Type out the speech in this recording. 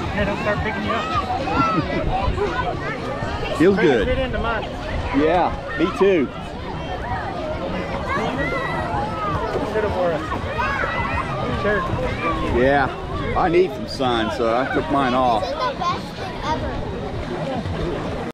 Yeah, don't start picking you up. Feels good. Fit into mine. Yeah, me too. Should have wore a shirt. Yeah, I need some sun, so I took mine off. This is the best thing ever.